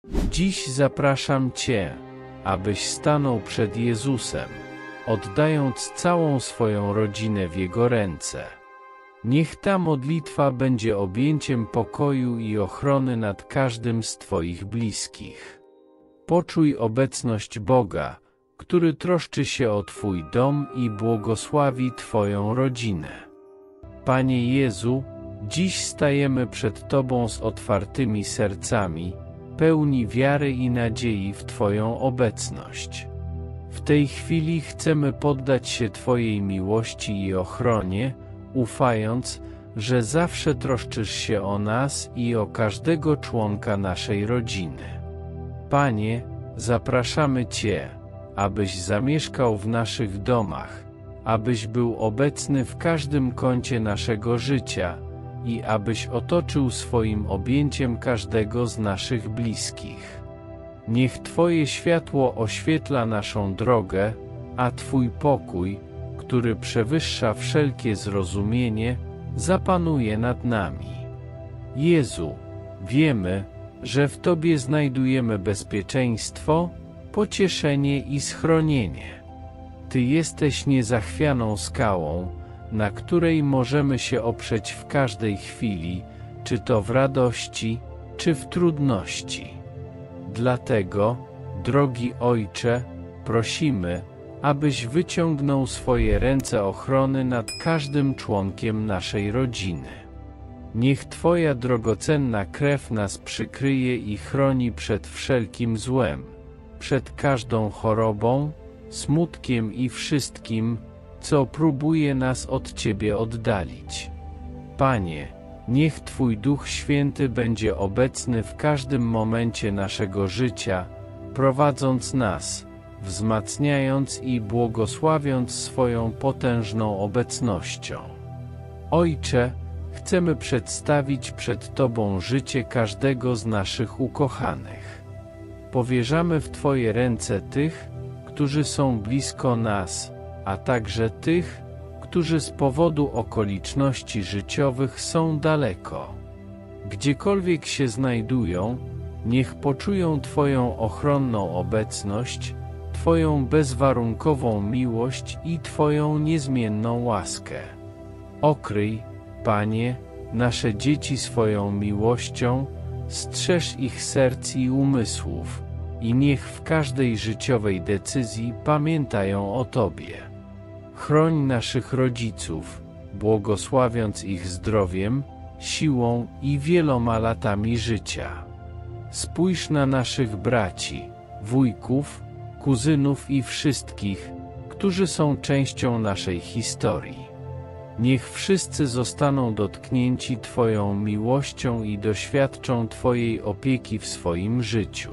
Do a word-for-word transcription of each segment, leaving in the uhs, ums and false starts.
Dziś zapraszam Cię, abyś stanął przed Jezusem, oddając całą swoją rodzinę w Jego ręce. Niech ta modlitwa będzie objęciem pokoju i ochrony nad każdym z Twoich bliskich. Poczuj obecność Boga, który troszczy się o Twój dom i błogosławi Twoją rodzinę. Panie Jezu, dziś stajemy przed Tobą z otwartymi sercami, pełni wiary i nadziei w Twoją obecność. W tej chwili chcemy poddać się Twojej miłości i ochronie, ufając, że zawsze troszczysz się o nas i o każdego członka naszej rodziny. Panie, zapraszamy Cię, abyś zamieszkał w naszych domach, abyś był obecny w każdym kącie naszego życia i abyś otoczył swoim objęciem każdego z naszych bliskich. Niech Twoje światło oświetla naszą drogę, a Twój pokój, który przewyższa wszelkie zrozumienie, zapanuje nad nami. Jezu, wiemy, że w Tobie znajdujemy bezpieczeństwo, pocieszenie i schronienie. Ty jesteś niezachwianą skałą, na której możemy się oprzeć w każdej chwili, czy to w radości, czy w trudności. Dlatego, drogi Ojcze, prosimy, abyś wyciągnął swoje ręce ochrony nad każdym członkiem naszej rodziny. Niech Twoja drogocenna krew nas przykryje i chroni przed wszelkim złem, przed każdą chorobą, smutkiem i wszystkim, co próbuje nas od Ciebie oddalić. Panie, niech Twój Duch Święty będzie obecny w każdym momencie naszego życia, prowadząc nas, wzmacniając i błogosławiąc swoją potężną obecnością. Ojcze, chcemy przedstawić przed Tobą życie każdego z naszych ukochanych. Powierzamy w Twoje ręce tych, którzy są blisko nas, a także tych, którzy z powodu okoliczności życiowych są daleko. Gdziekolwiek się znajdują, niech poczują Twoją ochronną obecność, Twoją bezwarunkową miłość i Twoją niezmienną łaskę. Okryj, Panie, nasze dzieci swoją miłością, strzeż ich serc i umysłów, i niech w każdej życiowej decyzji pamiętają o Tobie. Chroń naszych rodziców, błogosławiąc ich zdrowiem, siłą i wieloma latami życia. Spójrz na naszych braci, wujków, kuzynów i wszystkich, którzy są częścią naszej historii. Niech wszyscy zostaną dotknięci Twoją miłością i doświadczą Twojej opieki w swoim życiu.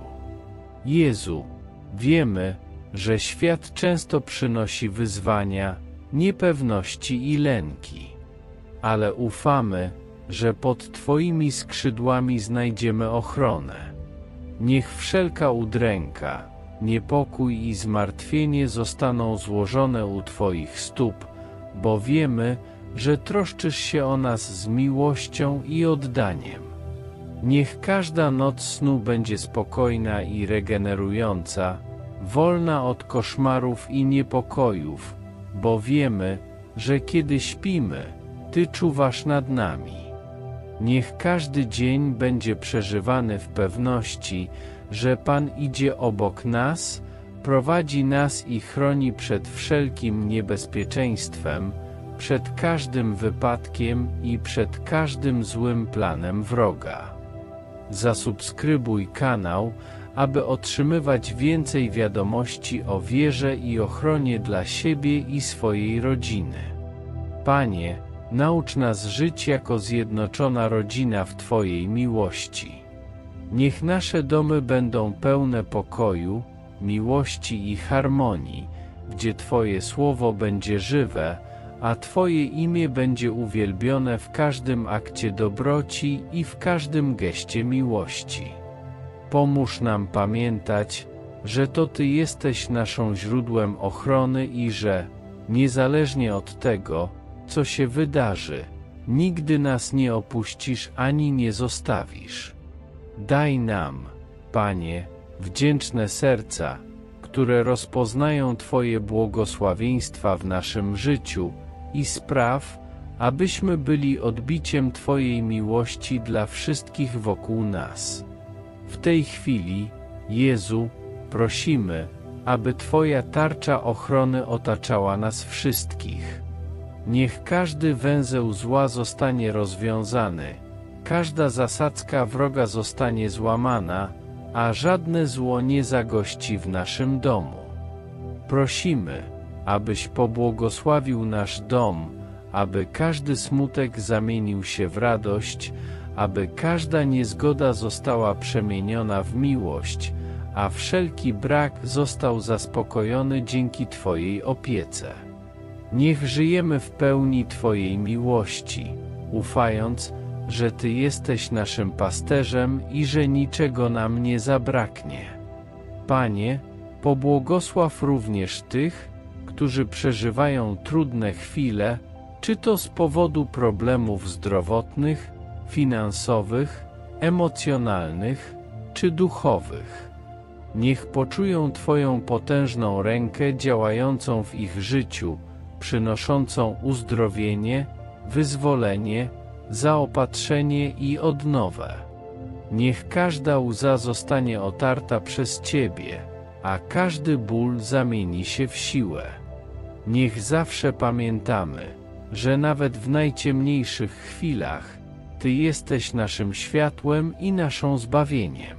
Jezu, wiemy, że świat często przynosi wyzwania, niepewności i lęki. Ale ufamy, że pod Twoimi skrzydłami znajdziemy ochronę. Niech wszelka udręka, niepokój i zmartwienie zostaną złożone u Twoich stóp, bo wiemy, że troszczysz się o nas z miłością i oddaniem. Niech każda noc snu będzie spokojna i regenerująca, wolna od koszmarów i niepokojów, bo wiemy, że kiedy śpimy, Ty czuwasz nad nami. Niech każdy dzień będzie przeżywany w pewności, że Pan idzie obok nas, prowadzi nas i chroni przed wszelkim niebezpieczeństwem, przed każdym wypadkiem i przed każdym złym planem wroga. Zasubskrybuj kanał, aby otrzymywać więcej wiadomości o wierze i ochronie dla siebie i swojej rodziny. Panie, naucz nas żyć jako zjednoczona rodzina w Twojej miłości. Niech nasze domy będą pełne pokoju, miłości i harmonii, gdzie Twoje słowo będzie żywe, a Twoje imię będzie uwielbione w każdym akcie dobroci i w każdym geście miłości. Pomóż nam pamiętać, że to Ty jesteś naszą źródłem ochrony i że, niezależnie od tego, co się wydarzy, nigdy nas nie opuścisz ani nie zostawisz. Daj nam, Panie, wdzięczne serca, które rozpoznają Twoje błogosławieństwa w naszym życiu i spraw, abyśmy byli odbiciem Twojej miłości dla wszystkich wokół nas. W tej chwili, Jezu, prosimy, aby Twoja tarcza ochrony otaczała nas wszystkich. Niech każdy węzeł zła zostanie rozwiązany, każda zasadzka wroga zostanie złamana, a żadne zło nie zagości w naszym domu. Prosimy, abyś pobłogosławił nasz dom, aby każdy smutek zamienił się w radość, aby każda niezgoda została przemieniona w miłość, a wszelki brak został zaspokojony dzięki Twojej opiece. Niech żyjemy w pełni Twojej miłości, ufając, że Ty jesteś naszym pasterzem i że niczego nam nie zabraknie. Panie, pobłogosław również tych, którzy przeżywają trudne chwile, czy to z powodu problemów zdrowotnych, finansowych, emocjonalnych, czy duchowych. Niech poczują Twoją potężną rękę działającą w ich życiu, przynoszącą uzdrowienie, wyzwolenie, zaopatrzenie i odnowę. Niech każda łza zostanie otarta przez Ciebie, a każdy ból zamieni się w siłę. Niech zawsze pamiętamy, że nawet w najciemniejszych chwilach Ty jesteś naszym światłem i naszą zbawieniem.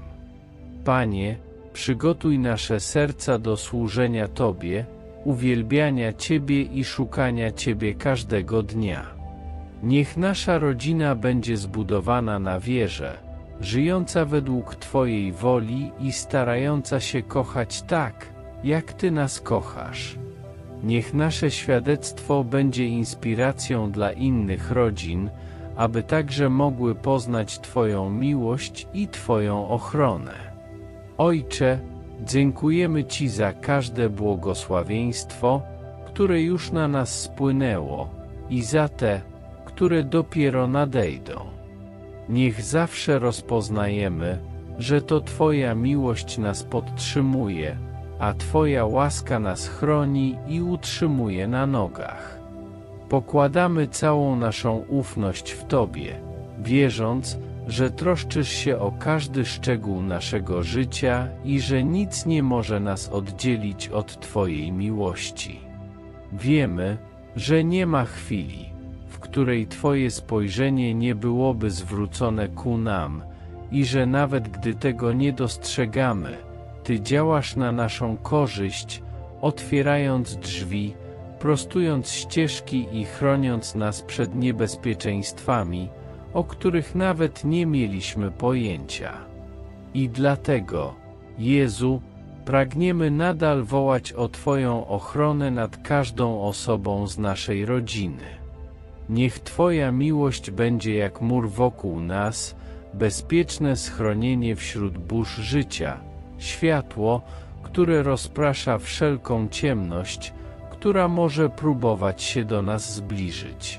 Panie, przygotuj nasze serca do służenia Tobie, uwielbiania Ciebie i szukania Ciebie każdego dnia. Niech nasza rodzina będzie zbudowana na wierze, żyjąca według Twojej woli i starająca się kochać tak, jak Ty nas kochasz. Niech nasze świadectwo będzie inspiracją dla innych rodzin, aby także mogły poznać Twoją miłość i Twoją ochronę. Ojcze, dziękujemy Ci za każde błogosławieństwo, które już na nas spłynęło, i za te, które dopiero nadejdą. Niech zawsze rozpoznajemy, że to Twoja miłość nas podtrzymuje, a Twoja łaska nas chroni i utrzymuje na nogach. Pokładamy całą naszą ufność w Tobie, wierząc, że troszczysz się o każdy szczegół naszego życia i że nic nie może nas oddzielić od Twojej miłości. Wiemy, że nie ma chwili, w której Twoje spojrzenie nie byłoby zwrócone ku nam i że nawet gdy tego nie dostrzegamy, Ty działasz na naszą korzyść, otwierając drzwi, prostując ścieżki i chroniąc nas przed niebezpieczeństwami, o których nawet nie mieliśmy pojęcia. I dlatego, Jezu, pragniemy nadal wołać o Twoją ochronę nad każdą osobą z naszej rodziny. Niech Twoja miłość będzie jak mur wokół nas, bezpieczne schronienie wśród burz życia, światło, które rozprasza wszelką ciemność, która może próbować się do nas zbliżyć.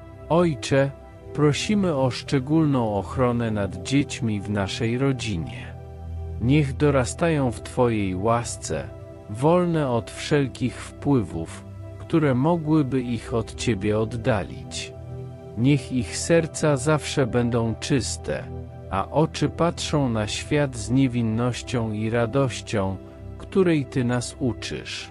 Ojcze, prosimy o szczególną ochronę nad dziećmi w naszej rodzinie. Niech dorastają w Twojej łasce, wolne od wszelkich wpływów, które mogłyby ich od Ciebie oddalić. Niech ich serca zawsze będą czyste, a oczy patrzą na świat z niewinnością i radością, której Ty nas uczysz.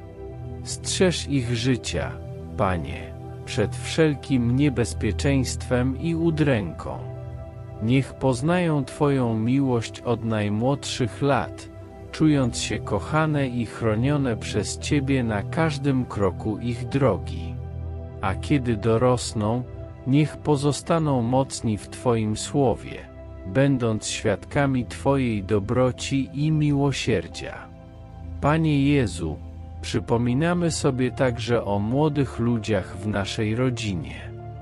Strzeż ich życia, Panie, przed wszelkim niebezpieczeństwem i udręką. Niech poznają Twoją miłość od najmłodszych lat, czując się kochane i chronione przez Ciebie na każdym kroku ich drogi. A kiedy dorosną, niech pozostaną mocni w Twoim słowie, będąc świadkami Twojej dobroci i miłosierdzia. Panie Jezu, przypominamy sobie także o młodych ludziach w naszej rodzinie.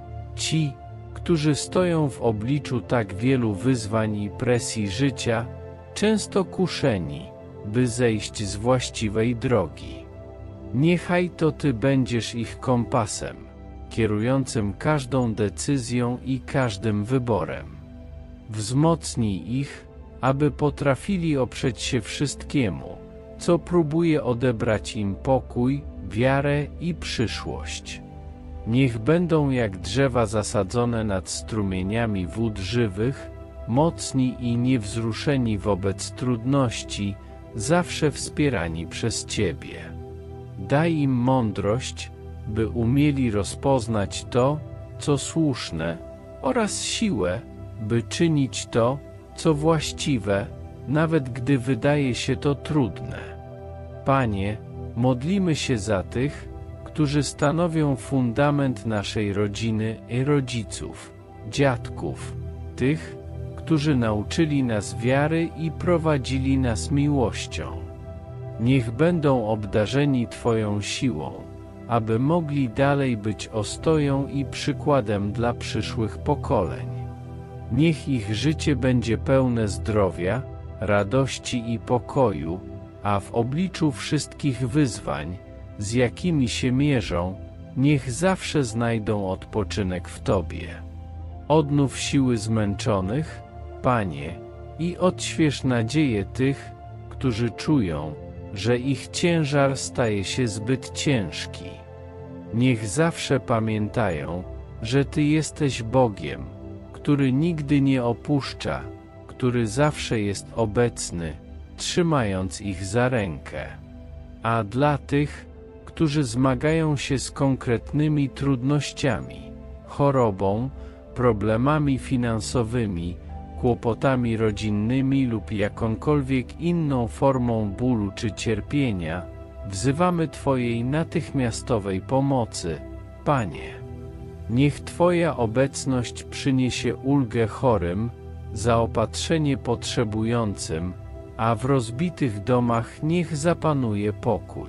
Ci, którzy stoją w obliczu tak wielu wyzwań i presji życia, często kuszeni, by zejść z właściwej drogi. Niechaj to Ty będziesz ich kompasem, kierującym każdą decyzją i każdym wyborem. Wzmocnij ich, aby potrafili oprzeć się wszystkiemu, co próbuje odebrać im pokój, wiarę i przyszłość. Niech będą jak drzewa zasadzone nad strumieniami wód żywych, mocni i niewzruszeni wobec trudności, zawsze wspierani przez Ciebie. Daj im mądrość, by umieli rozpoznać to, co słuszne, oraz siłę, by czynić to, co właściwe, nawet gdy wydaje się to trudne. Panie, modlimy się za tych, którzy stanowią fundament naszej rodziny i rodziców, dziadków, tych, którzy nauczyli nas wiary i prowadzili nas miłością. Niech będą obdarzeni Twoją siłą, aby mogli dalej być ostoją i przykładem dla przyszłych pokoleń. Niech ich życie będzie pełne zdrowia, radości i pokoju, a w obliczu wszystkich wyzwań, z jakimi się mierzą, niech zawsze znajdą odpoczynek w Tobie. Odnów siły zmęczonych, Panie, i odśwież nadzieję tych, którzy czują, że ich ciężar staje się zbyt ciężki. Niech zawsze pamiętają, że Ty jesteś Bogiem, który nigdy nie opuszcza, który zawsze jest obecny, trzymając ich za rękę. A dla tych, którzy zmagają się z konkretnymi trudnościami, chorobą, problemami finansowymi, kłopotami rodzinnymi lub jakąkolwiek inną formą bólu czy cierpienia, wzywamy Twojej natychmiastowej pomocy, Panie. Niech Twoja obecność przyniesie ulgę chorym, zaopatrzenie potrzebującym, a w rozbitych domach niech zapanuje pokój.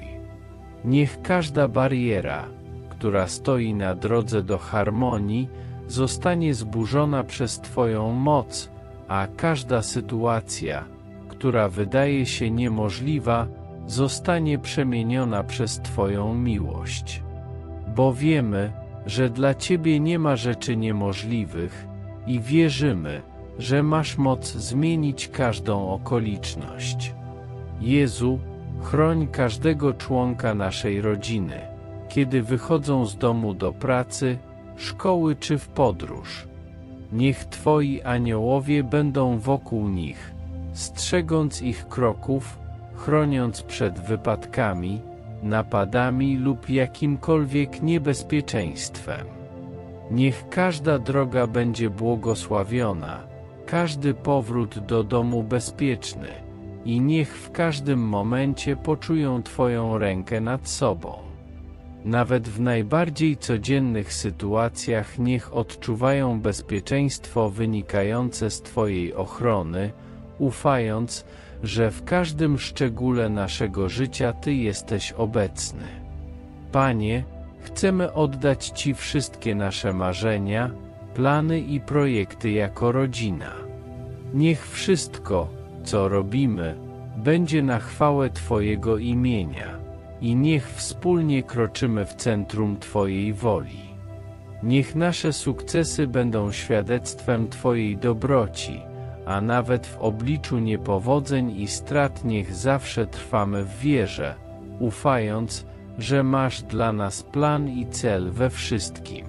Niech każda bariera, która stoi na drodze do harmonii, zostanie zburzona przez Twoją moc, a każda sytuacja, która wydaje się niemożliwa, zostanie przemieniona przez Twoją miłość. Bo wiemy, że dla Ciebie nie ma rzeczy niemożliwych i wierzymy, że masz moc zmienić każdą okoliczność. Jezu, chroń każdego członka naszej rodziny, kiedy wychodzą z domu do pracy, szkoły czy w podróż. Niech Twoi aniołowie będą wokół nich, strzegąc ich kroków, chroniąc przed wypadkami, napadami lub jakimkolwiek niebezpieczeństwem. Niech każda droga będzie błogosławiona, każdy powrót do domu bezpieczny i niech w każdym momencie poczują Twoją rękę nad sobą. Nawet w najbardziej codziennych sytuacjach niech odczuwają bezpieczeństwo wynikające z Twojej ochrony, ufając, że w każdym szczególe naszego życia Ty jesteś obecny. Panie, chcemy oddać Ci wszystkie nasze marzenia, plany i projekty jako rodzina. Niech wszystko, co robimy, będzie na chwałę Twojego imienia i niech wspólnie kroczymy w centrum Twojej woli. Niech nasze sukcesy będą świadectwem Twojej dobroci, a nawet w obliczu niepowodzeń i strat niech zawsze trwamy w wierze, ufając, że masz dla nas plan i cel we wszystkim.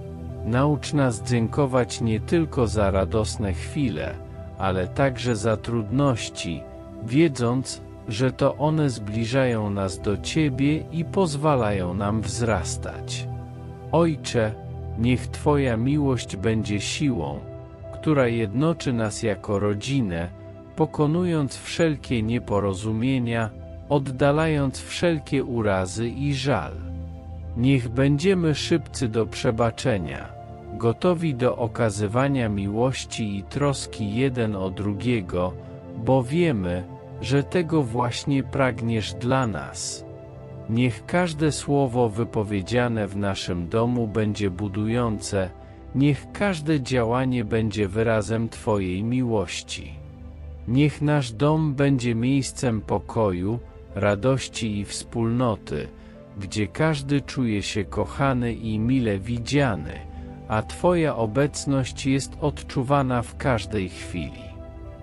Naucz nas dziękować nie tylko za radosne chwile, ale także za trudności, wiedząc, że to one zbliżają nas do Ciebie i pozwalają nam wzrastać. Ojcze, niech Twoja miłość będzie siłą, która jednoczy nas jako rodzinę, pokonując wszelkie nieporozumienia, oddalając wszelkie urazy i żal. Niech będziemy szybcy do przebaczenia, gotowi do okazywania miłości i troski jeden o drugiego, bo wiemy, że tego właśnie pragniesz dla nas. Niech każde słowo wypowiedziane w naszym domu będzie budujące, niech każde działanie będzie wyrazem Twojej miłości. Niech nasz dom będzie miejscem pokoju, radości i wspólnoty, gdzie każdy czuje się kochany i mile widziany, a Twoja obecność jest odczuwana w każdej chwili. W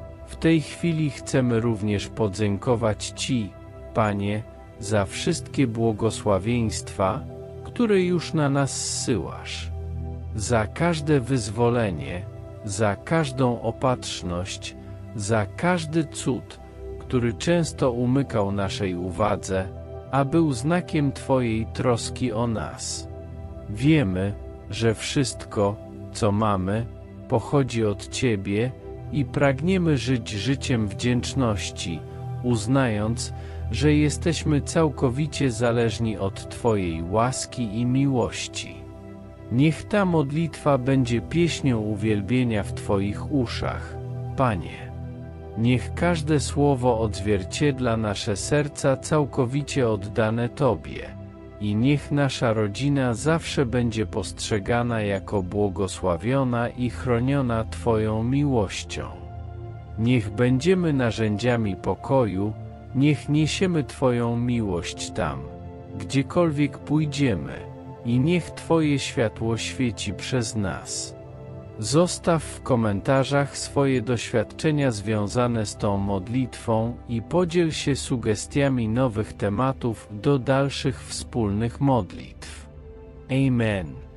tej chwili chcemy również podziękować Ci, Panie, za wszystkie błogosławieństwa, które już na nas zsyłasz, za każde wyzwolenie, za każdą opatrzność, za każdy cud, który często umykał naszej uwadze, a był znakiem Twojej troski o nas. Wiemy, że wszystko, co mamy, pochodzi od Ciebie i pragniemy żyć życiem wdzięczności, uznając, że jesteśmy całkowicie zależni od Twojej łaski i miłości. Niech ta modlitwa będzie pieśnią uwielbienia w Twoich uszach, Panie. Niech każde słowo odzwierciedla nasze serca całkowicie oddane Tobie i niech nasza rodzina zawsze będzie postrzegana jako błogosławiona i chroniona Twoją miłością. Niech będziemy narzędziami pokoju, niech niesiemy Twoją miłość tam, gdziekolwiek pójdziemy i niech Twoje światło świeci przez nas. Zostaw w komentarzach swoje doświadczenia związane z tą modlitwą i podziel się sugestiami nowych tematów do dalszych wspólnych modlitw. Amen.